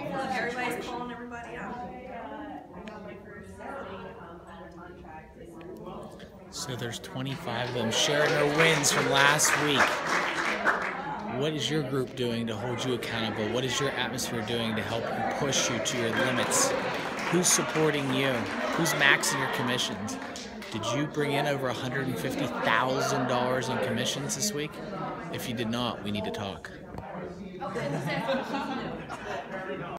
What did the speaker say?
Everybody's calling everybody out. So there's 25 of them sharing their wins from last week. What is your group doing to hold you accountable? What is your atmosphere doing to help you push you to your limits? Who's supporting you? Who's maxing your commissions? Did you bring in over $150,000 in commissions this week? If you did not, we need to talk.